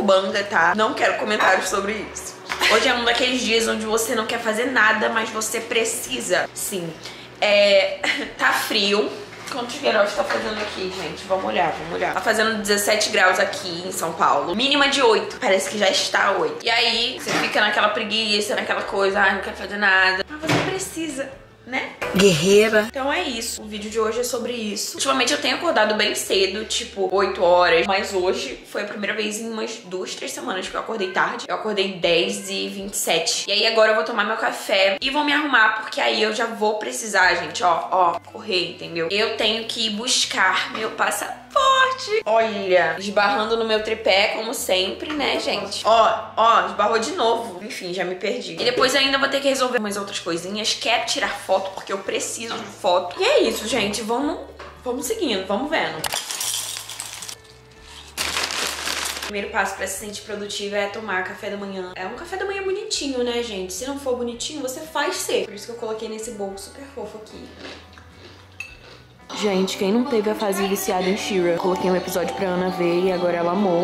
banga, tá? Não quero comentários sobre isso. Hoje é um daqueles dias onde você não quer fazer nada, mas você precisa. Sim. Tá frio. Quantos graus tá fazendo aqui, gente? Vamos olhar, vamos olhar. Tá fazendo 17 graus aqui em São Paulo. Mínima de 8. Parece que já está 8. E aí, você fica naquela preguiça, naquela coisa, ai, não quero fazer nada. Mas você precisa, né? Guerreira. Então é isso. O vídeo de hoje é sobre isso. Ultimamente eu tenho acordado bem cedo, tipo 8 horas. Mas hoje foi a primeira vez em umas 2, 3 semanas que eu acordei tarde. Eu acordei 10h27. E aí agora eu vou tomar meu café e vou me arrumar, porque aí eu já vou precisar, gente, ó, correr, entendeu? Eu tenho que buscar meu passaporte. Olha, esbarrando no meu tripé, como sempre, né, gente? Ó, esbarrou de novo. Enfim, já me perdi. E depois ainda vou ter que resolver umas outras coisinhas. Quero tirar foto, porque eu preciso de foto. E é isso, gente. Vamos seguindo, vamos vendo. O primeiro passo pra se sentir produtiva é tomar café da manhã. É um café da manhã bonitinho, né, gente? Se não for bonitinho, você faz ser. Por isso que eu coloquei nesse bowl super fofo aqui. Gente, quem não teve a fase viciada em She-Ra? Coloquei um episódio pra Ana ver e agora ela amou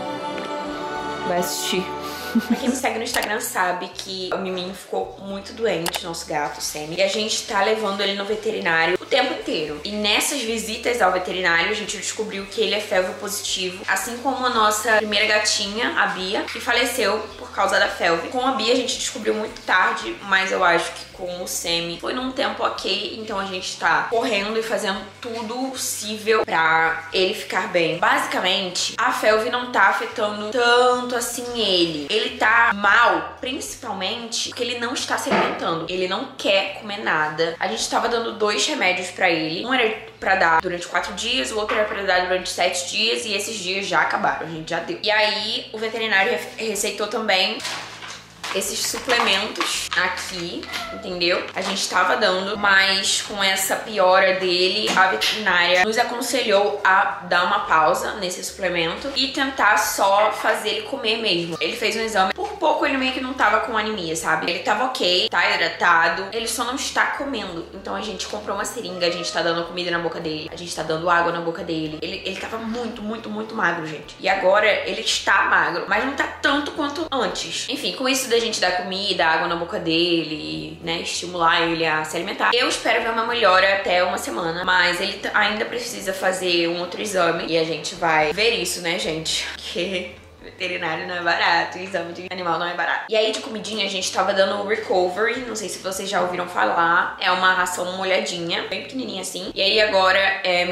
e vai assistir. Pra quem me segue no Instagram sabe que o Miminho ficou muito doente, nosso gato, Sammy. E a gente tá levando ele no veterinário o tempo inteiro. E nessas visitas ao veterinário, a gente descobriu que ele é felve positivo. Assim como a nossa primeira gatinha, a Bia, que faleceu por causa da felve. Com a Bia a gente descobriu muito tarde, mas eu acho que com o Sammy foi num tempo ok. Então a gente tá correndo e fazendo tudo possível pra ele ficar bem. Basicamente, a felve não tá afetando tanto assim ele. Ele tá mal, principalmente porque ele não está se alimentando. Ele não quer comer nada. A gente tava dando 2 remédios pra ele. Um era pra dar durante 4 dias, o outro era pra dar durante 7 dias e esses dias já acabaram, a gente já deu. E aí o veterinário receitou também esses suplementos aqui, entendeu? A gente tava dando, mas com essa piora dele, a veterinária nos aconselhou a dar uma pausa nesse suplemento e tentar só fazer ele comer mesmo. Ele fez um exame, por pouco ele meio que não tava com anemia, sabe? Ele tava ok, tá hidratado, ele só não está comendo. Então a gente comprou uma seringa, a gente tá dando comida na boca dele, a gente tá dando água na boca dele. Ele tava muito magro, gente. E agora ele está magro, mas não tá tanto quanto antes. Enfim, com isso da gente dar comida, água na boca dele, né, estimular ele a se alimentar. Eu espero ver uma melhora até uma semana, mas ele ainda precisa fazer um outro exame e a gente vai ver isso, né, gente? Porque veterinário não é barato, exame de animal não é barato. E aí de comidinha a gente tava dando o Recovery, não sei se vocês já ouviram falar, é uma ração molhadinha, bem pequenininha assim. E aí agora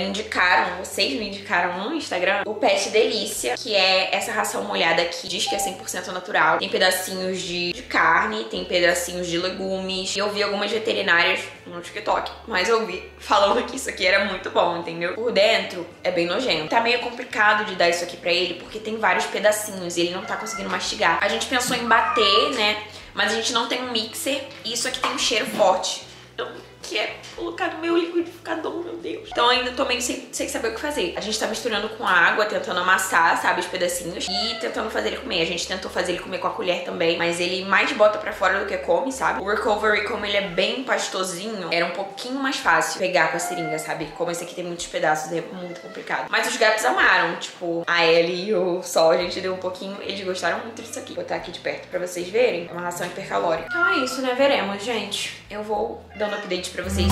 vocês me indicaram no Instagram o Pet Delícia, que é essa ração molhada que diz que é 100% natural. Tem pedacinhos de carne, tem pedacinhos de legumes. E eu vi algumas veterinárias no TikTok, mas eu vi falando que isso aqui era muito bom, entendeu? Por dentro é bem nojento. Tá meio complicado de dar isso aqui pra ele, porque tem vários pedacinhos e ele não tá conseguindo mastigar. A gente pensou em bater, né? Mas a gente não tem um mixer e isso aqui tem um cheiro forte. Então, que é colocar no meu liquidificador, meu Deus. Então ainda tô meio sem saber o que fazer. A gente tá misturando com água, tentando amassar, sabe, os pedacinhos e tentando fazer ele comer. A gente tentou fazer ele comer com a colher também, mas ele mais bota pra fora do que come, sabe? O Recovery, como ele é bem pastosinho, era um pouquinho mais fácil pegar com a seringa, sabe? Como esse aqui tem muitos pedaços, é muito complicado. Mas os gatos amaram, tipo, a Ellie e o Sol, a gente deu um pouquinho, eles gostaram muito disso aqui. Vou botar aqui de perto pra vocês verem. É uma ração hipercalórica. Então é isso, né? Veremos, gente. Eu vou dando update pra vocês.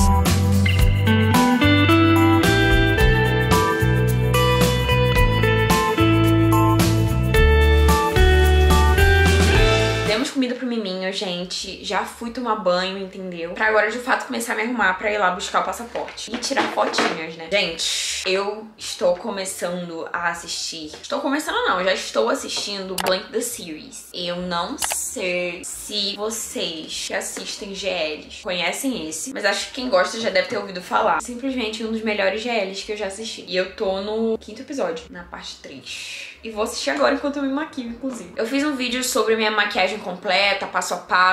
Demos comida pro Miminho, gente. Já fui tomar banho, entendeu? Pra agora, de fato, começar a me arrumar pra ir lá buscar o passaporte. E tirar fotinhas, né? Gente, eu estou começando a assistir... Estou começando não, já estou assistindo Blank the Series. Eu não sei se vocês que assistem GLs conhecem esse, mas acho que quem gosta já deve ter ouvido falar. Simplesmente um dos melhores GLs que eu já assisti. E eu tô no 5º episódio, na parte 3. E vou assistir agora enquanto eu me maquio, inclusive. Eu fiz um vídeo sobre minha maquiagem completa, passo a passo,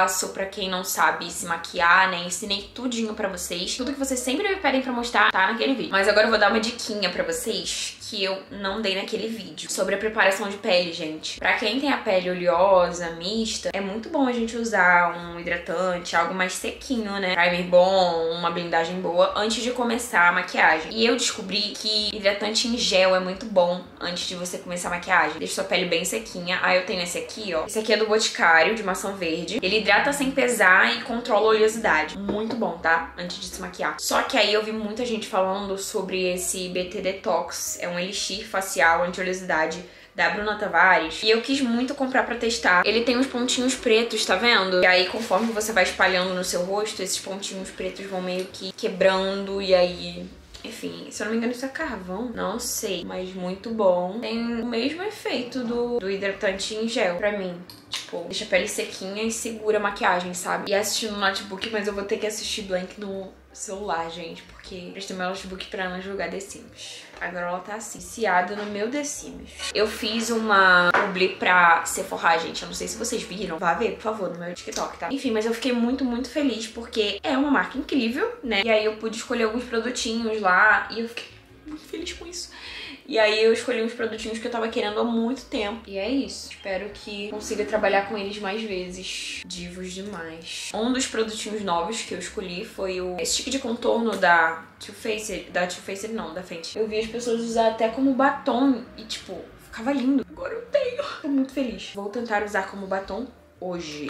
passo pra quem não sabe se maquiar, né? Ensinei tudinho pra vocês. Tudo que vocês sempre me pedem pra mostrar tá naquele vídeo. Mas agora eu vou dar uma diquinha pra vocês que eu não dei naquele vídeo. Sobre a preparação de pele, gente. Pra quem tem a pele oleosa, mista, é muito bom a gente usar um hidratante, algo mais sequinho, né? Primer bom, uma blindagem boa, antes de começar a maquiagem. E eu descobri que hidratante em gel é muito bom antes de você começar a maquiagem. Deixa sua pele bem sequinha. Aí eu tenho esse aqui, ó. Esse aqui é do Boticário, de maçã verde. Ele hidrata sem pesar e controla a oleosidade. Muito bom, tá? Antes de se maquiar. Só que aí eu vi muita gente falando sobre esse BT Detox. É um elixir facial anti-oleosidade da Bruna Tavares. E eu quis muito comprar pra testar. Ele tem uns pontinhos pretos, tá vendo? E aí, conforme você vai espalhando no seu rosto, esses pontinhos pretos vão meio que quebrando. E aí... Enfim, se eu não me engano isso é carvão, não sei, mas muito bom. Tem o mesmo efeito do hidratante em gel pra mim. Tipo, deixa a pele sequinha e segura a maquiagem, sabe? E assistir no notebook, mas eu vou ter que assistir Blank no celular, gente, porque prestei meu notebook pra Ana jogar The Sims. Agora ela tá assim, viciada no meu The Sims. Eu fiz uma publi pra Sephora, gente. Eu não sei se vocês viram. Vá ver, por favor, no meu TikTok, tá? Enfim, mas eu fiquei muito, muito feliz porque é uma marca incrível, né? E aí eu pude escolher alguns produtinhos lá e eu fiquei muito feliz com isso. E aí eu escolhi uns produtinhos que eu tava querendo há muito tempo. E é isso. Espero que consiga trabalhar com eles mais vezes. Divos demais. Um dos produtinhos novos que eu escolhi foi o stick de contorno da Too Faced. Da Too Faced não, da Fenty. Eu vi as pessoas usar até como batom e tipo, ficava lindo. Agora eu tenho. Tô muito feliz. Vou tentar usar como batom hoje.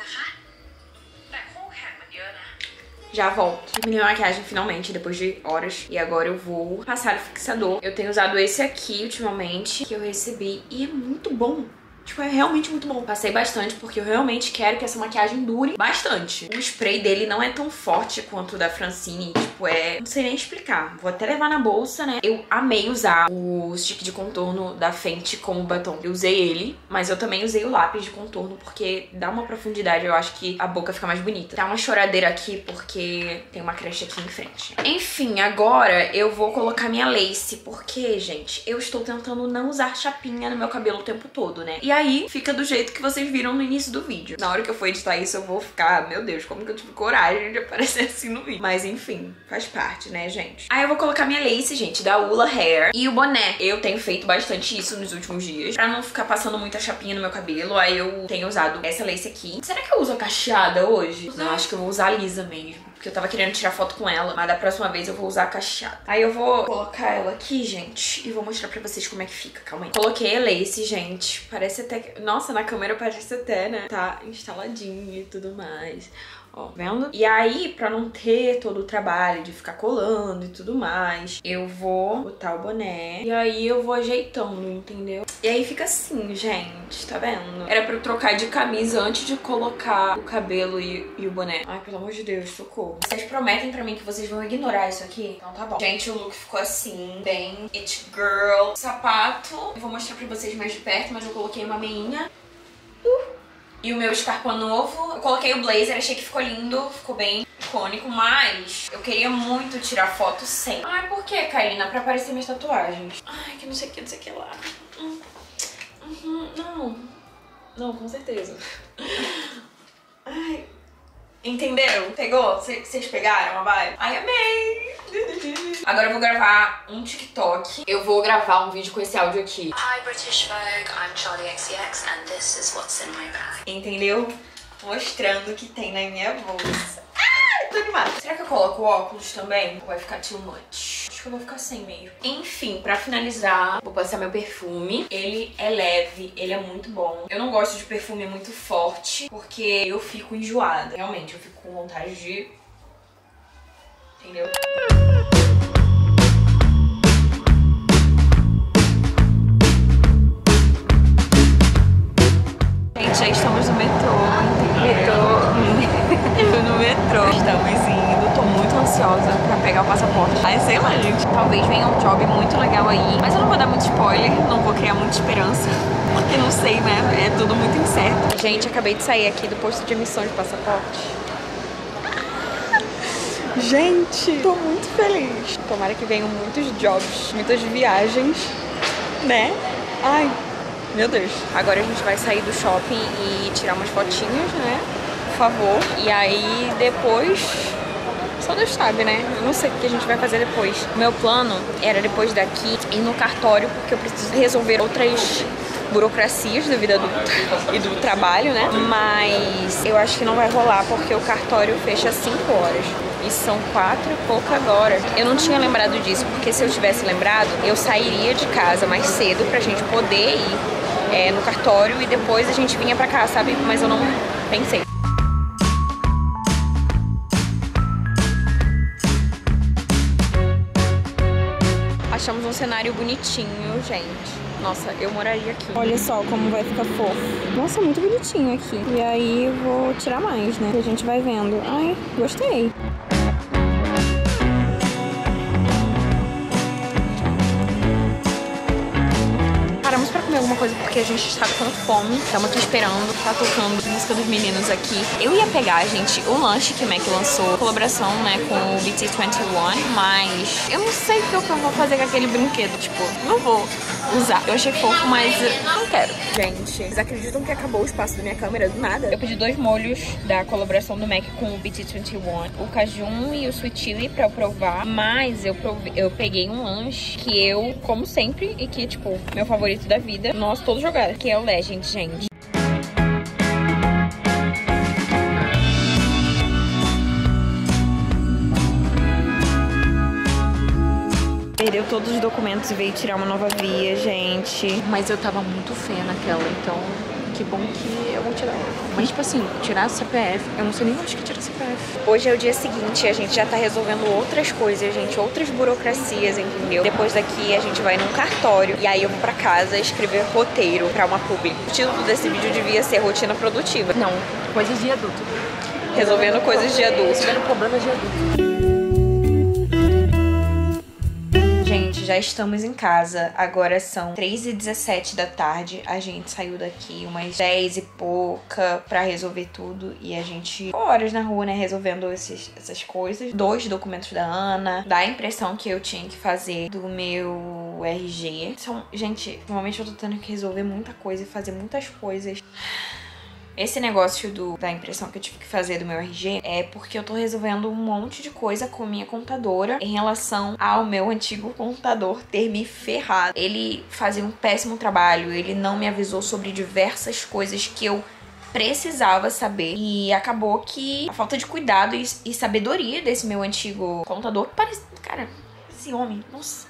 Já volto. Terminei a maquiagem finalmente, depois de horas. E agora eu vou passar o fixador. Eu tenho usado esse aqui ultimamente, que eu recebi. E é muito bom. Tipo, é realmente muito bom. Passei bastante porque eu realmente quero que essa maquiagem dure bastante. O spray dele não é tão forte quanto o da Francine. Tipo, não sei nem explicar. Vou até levar na bolsa, né? Eu amei usar o stick de contorno da Fenty como batom. Eu usei ele, mas eu também usei o lápis de contorno porque dá uma profundidade. Eu acho que a boca fica mais bonita. Tá uma choradeira aqui porque tem uma creche aqui em frente. Enfim, agora eu vou colocar minha lace porque, gente, eu estou tentando não usar chapinha no meu cabelo o tempo todo, né? E aí fica do jeito que vocês viram no início do vídeo. Na hora que eu for editar isso eu vou ficar, meu Deus, como que eu tive coragem de aparecer assim no vídeo. Mas enfim, faz parte, né, gente? Aí eu vou colocar minha lace, gente, da Ula Hair e o boné. Eu tenho feito bastante isso nos últimos dias pra não ficar passando muita chapinha no meu cabelo. Aí eu tenho usado essa lace aqui. Será que eu uso a cacheada hoje? Não, acho que eu vou usar a lisa mesmo. Porque eu tava querendo tirar foto com ela, mas da próxima vez eu vou usar a cacheada. Aí eu vou colocar ela aqui, gente, e vou mostrar pra vocês como é que fica. Calma aí. Coloquei a lace, gente. Parece até que... Nossa, na câmera parece até, né? Tá instaladinho e tudo mais. Ó, vendo? E aí, pra não ter todo o trabalho de ficar colando e tudo mais, eu vou botar o boné e aí eu vou ajeitando, entendeu? E aí fica assim, gente, tá vendo? Era pra eu trocar de camisa antes de colocar o cabelo e o boné. Ai, pelo amor de Deus, socorro. Vocês prometem pra mim que vocês vão ignorar isso aqui? Então tá bom. Gente, o look ficou assim, bem it girl. Sapato, eu vou mostrar pra vocês mais de perto, mas eu coloquei uma meinha. E o meu Scarpa novo. Eu coloquei o blazer, achei que ficou lindo, ficou bem icônico, mas eu queria muito tirar foto sem. Ai, por que, Karina? Pra aparecer minhas tatuagens. Ai, que não sei o que, não sei o que lá. Não. Não, com certeza. Ai. Entenderam? Pegou? Vocês pegaram a vibe? Ai, amei! Agora eu vou gravar um TikTok. Eu vou gravar um vídeo com esse áudio aqui. Hi British Vogue, I'm Charlie XCX and this is what's in my bag. Entendeu? Mostrando o que tem na minha bolsa. Ah, tô animada. Será que eu coloco o óculos também? Ou vai ficar too much? Acho que eu vou ficar sem mesmo. Enfim, pra finalizar, vou passar meu perfume. Ele é leve, ele é muito bom. Eu não gosto de perfume muito forte, porque eu fico enjoada. Realmente, eu fico com vontade de... Entendeu? Gente, já estamos no metrô. No metrô. Estamos indo. Tô muito ansiosa pra pegar o passaporte. Ai, sei lá, gente. Talvez venha um job muito legal aí. Mas eu não vou dar muito spoiler. Não vou criar muita esperança. Porque não sei, né? É tudo muito incerto. Gente, acabei de sair aqui do posto de emissão de passaporte. Gente, tô muito feliz. Tomara que venham muitos jobs, muitas viagens, né? Ai, meu Deus. Agora a gente vai sair do shopping e tirar umas fotinhas, né? favor. E aí depois... Só Deus sabe, né? Eu não sei o que a gente vai fazer depois. Meu plano era depois daqui ir no cartório, porque eu preciso resolver outras burocracias da vida adulta e do trabalho, né? Mas eu acho que não vai rolar, porque o cartório fecha às 5 horas. E são 4 e pouco agora. Eu não tinha lembrado disso, porque se eu tivesse lembrado, eu sairia de casa mais cedo pra gente poder ir no cartório e depois a gente vinha pra cá, sabe? Mas eu não pensei. Achamos um cenário bonitinho, gente. Nossa, eu moraria aqui. Olha só como vai ficar fofo. Nossa, muito bonitinho aqui. E aí eu vou tirar mais, né? E a gente vai vendo. Ai, gostei. Paramos pra comer alguma coisa porque a gente está com fome. Estamos aqui esperando. Tá tocando a música dos meninos aqui. Eu ia pegar, gente, o lanche que o Mac lançou. Colaboração, né, com o BT21. Mas eu não sei o que eu vou fazer com aquele brinquedo. Tipo, não vou usar. Eu achei fofo, mas não quero. Gente, vocês acreditam que acabou o espaço da minha câmera do nada? Eu pedi 2 molhos da colaboração do Mac com o BT21. O cajun e o sweet chili pra eu provar. Mas eu peguei um lanche que eu como sempre e que, tipo, meu favorito da vida. Nós todos jogaram. Que é o Legend, gente. Perdeu todos os documentos e veio tirar uma nova via, gente. Mas eu tava muito feia naquela, então que bom que eu vou tirar. Mas, tipo assim, tirar CPF, eu não sei nem onde que tira CPF. Hoje é o dia seguinte, a gente já tá resolvendo outras coisas, gente, outras burocracias, entendeu? Depois daqui a gente vai num cartório e aí eu vou pra casa escrever roteiro pra uma publi. O título desse vídeo devia ser Rotina Produtiva. Não, Coisas de adulto. resolvendo coisas de adulto. Resolvendo problemas de adulto. Gente, já estamos em casa. Agora são 3h17 da tarde. A gente saiu daqui umas 10 e pouca pra resolver tudo. E a gente ficou horas na rua, né, resolvendo essas coisas. 2 documentos da Ana. Da impressão que eu tinha que fazer do meu RG. Gente, normalmente eu tô tendo que resolver muita coisa e fazer muitas coisas. Esse negócio da impressão que eu tive que fazer do meu RG é porque eu tô resolvendo um monte de coisa com minha contadora em relação ao meu antigo contador ter me ferrado. Ele fazia um péssimo trabalho, ele não me avisou sobre diversas coisas que eu precisava saber. E acabou que a falta de cuidado e sabedoria desse meu antigo contador parece... Cara, esse homem, nossa...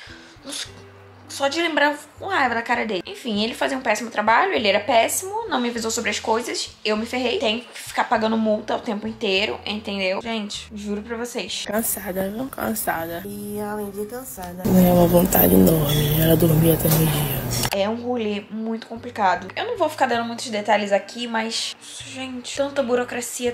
Só de lembrar com raiva da cara dele. Enfim, ele fazia um péssimo trabalho, ele era péssimo, não me avisou sobre as coisas, eu me ferrei. Tenho que ficar pagando multa o tempo inteiro, entendeu? Gente, juro pra vocês. Cansada, não cansada. E além de cansada, é uma vontade enorme. Ela dormia até meio-dia. É um rolê muito complicado. Eu não vou ficar dando muitos detalhes aqui, mas... Gente, tanta burocracia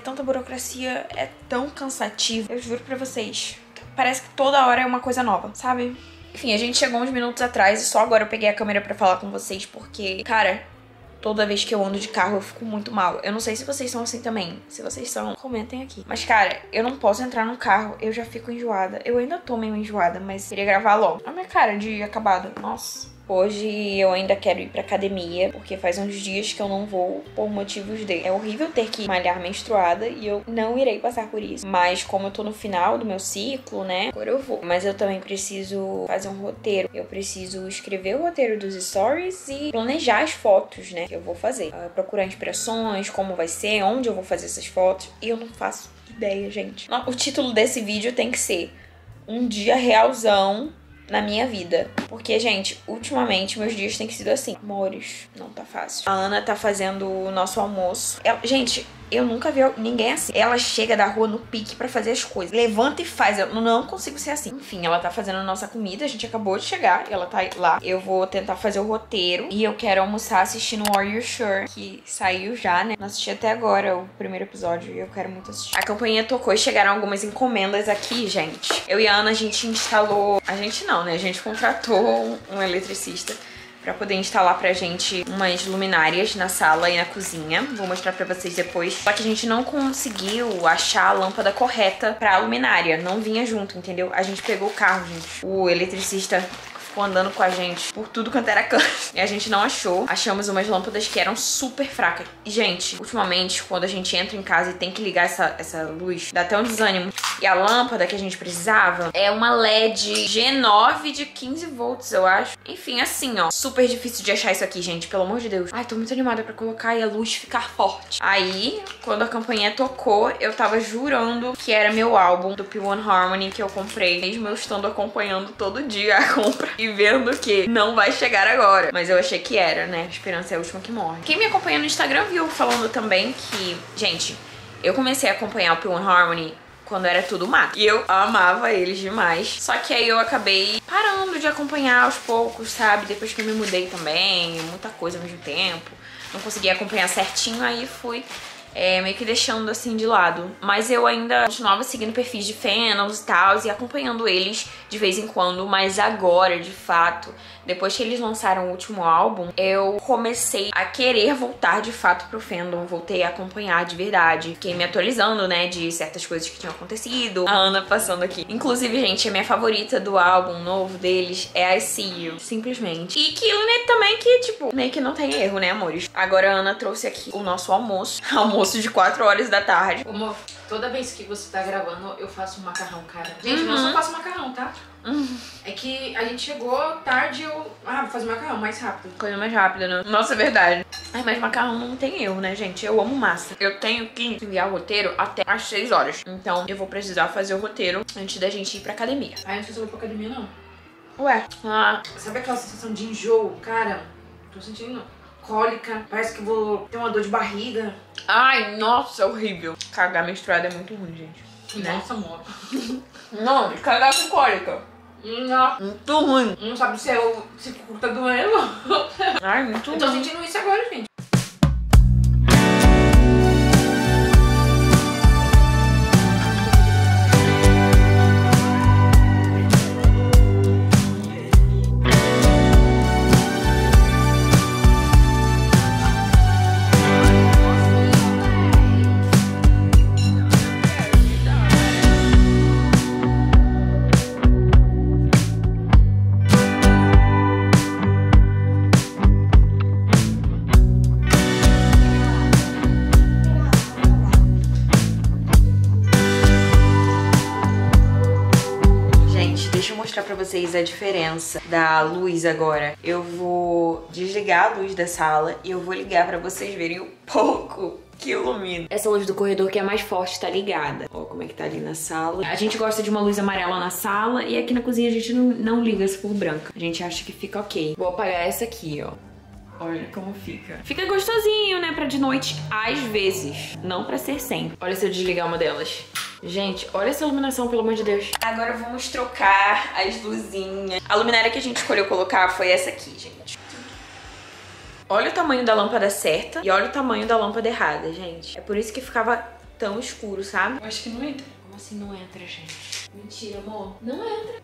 é tão cansativo. Eu juro pra vocês. Parece que toda hora é uma coisa nova, sabe? Enfim, a gente chegou uns minutos atrás e só agora eu peguei a câmera pra falar com vocês porque, cara, toda vez que eu ando de carro eu fico muito mal. Eu não sei se vocês são assim também. Se vocês são, comentem aqui. Mas, cara, eu não posso entrar no carro, eu já fico enjoada. Eu ainda tô meio enjoada, mas queria gravar logo. Olha a minha cara de acabada. Nossa. Hoje eu ainda quero ir pra academia, porque faz uns dias que eu não vou por motivos de... É horrível ter que malhar menstruada e eu não irei passar por isso. Mas como eu tô no final do meu ciclo, né, agora eu vou. Mas eu também preciso fazer um roteiro. Eu preciso escrever o roteiro dos stories e planejar as fotos, né, que eu vou fazer. Procurar inspirações, como vai ser, onde eu vou fazer essas fotos. E eu não faço ideia, gente. O título desse vídeo tem que ser Um Dia Realzão na minha vida. Porque, gente, ultimamente meus dias têm sido assim. Amores, não tá fácil. A Ana tá fazendo o nosso almoço. Gente, eu nunca vi ninguém assim. Ela chega da rua no pique pra fazer as coisas. Levanta e faz. Eu não consigo ser assim. Enfim, ela tá fazendo a nossa comida. A gente acabou de chegar. Ela tá lá. Eu vou tentar fazer o roteiro. E eu quero almoçar assistindo Are You Sure? Que saiu já, né? Não assisti até agora o primeiro episódio. E eu quero muito assistir. A campainha tocou e chegaram algumas encomendas aqui, gente. Eu e a Ana, a gente instalou... A gente não, né? A gente contratou um eletricista pra poder instalar pra gente umas luminárias na sala e na cozinha. Vou mostrar pra vocês depois. Só que a gente não conseguiu achar a lâmpada correta pra luminária. Não vinha junto, entendeu? A gente pegou o carro, gente. O eletricista ficou andando com a gente por tudo quanto era canto. E a gente não achou. Achamos umas lâmpadas que eram super fracas. E, gente, ultimamente, quando a gente entra em casa e tem que ligar essa luz, dá até um desânimo. E a lâmpada que a gente precisava é uma LED G9 de 15 volts, eu acho. Enfim, assim, ó. Super difícil de achar isso aqui, gente. Pelo amor de Deus. Ai, tô muito animada pra colocar e a luz ficar forte. Aí, quando a campainha tocou, eu tava jurando que era meu álbum do P1 Harmony que eu comprei. Mesmo eu estando acompanhando todo dia a compra e vendo que não vai chegar agora. Mas eu achei que era, né? A esperança é a última que morre. Quem me acompanha no Instagram viu falando também que... Gente, eu comecei a acompanhar o P1 Harmony quando era tudo mato. E eu amava eles demais. Só que aí eu acabei parando de acompanhar aos poucos, sabe? Depois que eu me mudei também, muita coisa ao mesmo tempo. Não consegui acompanhar certinho, aí fui meio que deixando assim de lado. Mas eu ainda continuava seguindo perfis de fãs e tal, e acompanhando eles de vez em quando. Mas agora, de fato, depois que eles lançaram o último álbum, eu comecei a querer voltar de fato pro fandom. Voltei a acompanhar de verdade. Fiquei me atualizando, né, de certas coisas que tinham acontecido. A Ana passando aqui. Inclusive, gente, a minha favorita do álbum novo deles é I See You. Simplesmente. E aquilo, né, também que, tipo, meio que não tem erro, né, amores? Agora a Ana trouxe aqui o nosso almoço. Almoço de 4 horas da tarde. Amor, toda vez que você tá gravando, eu faço um macarrão, cara. Gente, não só faço macarrão, tá? É que a gente chegou tarde e eu... vou fazer macarrão mais rápido. Coisa mais rápida, né? Nossa, é verdade. Ai, mas macarrão não tem erro, né, gente? Eu amo massa. Eu tenho que enviar o roteiro até às 6 horas. Então, eu vou precisar fazer o roteiro antes da gente ir pra academia. Ai, não sei se eu vou pra academia, não. Ué? Sabe aquela sensação de enjoo? Cara, tô sentindo cólica. Parece que eu vou ter uma dor de barriga. Ai, nossa, é horrível. Cagar menstruada é muito ruim, gente. Nossa, amor. Não, cagar com cólica. Não. Muito ruim. Não sabe se o cu tá doendo. Ai, muito ruim. Eu tô sentindo isso agora, gente. Pra vocês a diferença da luz agora. Eu vou desligar a luz da sala e eu vou ligar pra vocês verem o pouco que ilumina. Essa luz do corredor que é mais forte tá ligada. Ó como é que tá ali na sala. A gente gosta de uma luz amarela na sala e aqui na cozinha a gente não liga essa cor branca. A gente acha que fica ok. Vou apagar essa aqui, ó. Olha como fica. Fica gostosinho, né, pra de noite, às vezes. Não pra ser sempre. Olha se eu desligar uma delas. Gente, olha essa iluminação, pelo amor de Deus. Agora vamos trocar as luzinhas. A luminária que a gente escolheu colocar foi essa aqui, gente. Olha o tamanho da lâmpada certa e olha o tamanho da lâmpada errada, gente. É por isso que ficava tão escuro, sabe? Eu acho que não entra. Como assim não entra, gente? Mentira, amor. Não entra.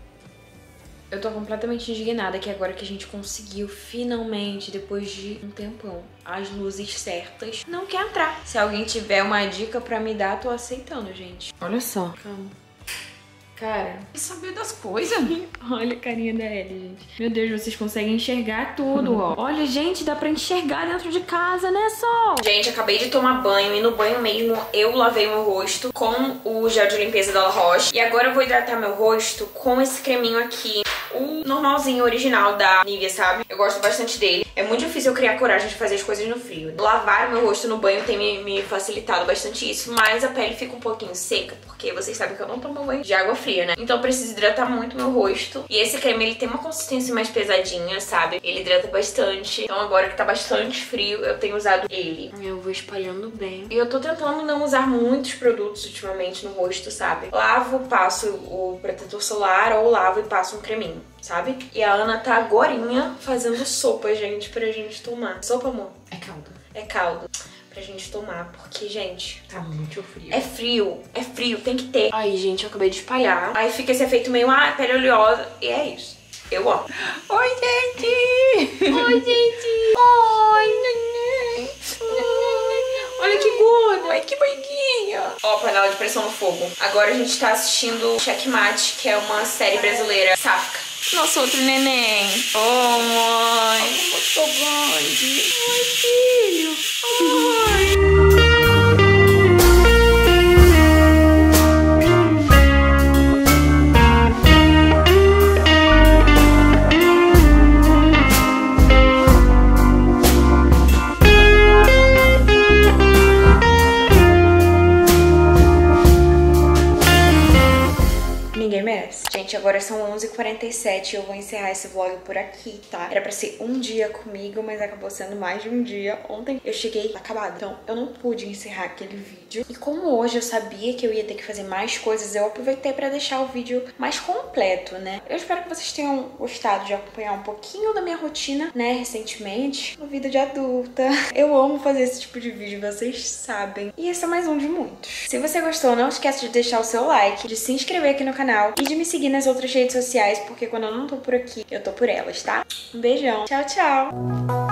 Eu tô completamente indignada que agora que a gente conseguiu finalmente, depois de um tempão, as luzes certas, não quer entrar. Se alguém tiver uma dica pra me dar, tô aceitando, gente. Olha só. Calma. Cara, E saber das coisas. olha a carinha da Ellie, gente. Meu Deus, vocês conseguem enxergar tudo, ó. Olha, gente, dá pra enxergar dentro de casa, né, Sol? Gente, acabei de tomar banho e no banho mesmo eu lavei meu rosto com o gel de limpeza da La Roche. E agora eu vou hidratar meu rosto com esse creminho aqui. O normalzinho, original da Nivea, sabe? Eu gosto bastante dele. É muito difícil eu criar coragem de fazer as coisas no frio. Lavar meu rosto no banho tem me facilitado bastante isso, mas a pele fica um pouquinho seca, porque vocês sabem que eu não tomo banho de água fria, né? Então eu preciso hidratar muito meu rosto. E esse creme, ele tem uma consistência mais pesadinha, sabe? Ele hidrata bastante. Então agora que tá bastante frio, eu tenho usado ele. Eu vou espalhando bem. E eu tô tentando não usar muitos produtos ultimamente no rosto, sabe? Lavo, passo o protetor solar ou lavo e passo um creminho, sabe? E a Ana tá agorinha fazendo sopa, gente, pra gente tomar. Sopa, amor? É caldo. É caldo. Pra gente tomar, porque, gente, tá muito frio. É frio, tem que ter. Aí, gente, eu acabei de espalhar. Aí fica esse efeito meio, pele oleosa. E é isso. Eu amo. Oi, gente! Oi, gente! Oi, neném! Olha que gorda! Ai, que barriguinha! Ó, panela de pressão no fogo. Agora a gente tá assistindo Checkmate, que é uma série brasileira sáfica. Nosso outro neném. Oh, mãe. Eu tô grande. Ai, filho. Ai. Ninguém merece. Gente, agora são 11h47 e eu vou encerrar esse vlog por aqui, tá? Era pra ser um dia comigo, mas acabou sendo mais de um dia. Ontem eu cheguei acabada, então eu não pude encerrar aquele vídeo. E como hoje eu sabia que eu ia ter que fazer mais coisas, eu aproveitei pra deixar o vídeo mais completo, né? Eu espero que vocês tenham gostado de acompanhar um pouquinho da minha rotina, né, recentemente, no vida de adulta. Eu amo fazer esse tipo de vídeo, vocês sabem. E esse é mais um de muitos. Se você gostou, não esquece de deixar o seu like, de se inscrever aqui no canal e de me seguir nas outras redes sociais, porque quando eu não tô por aqui, eu tô por elas, tá? Um beijão. Tchau, tchau.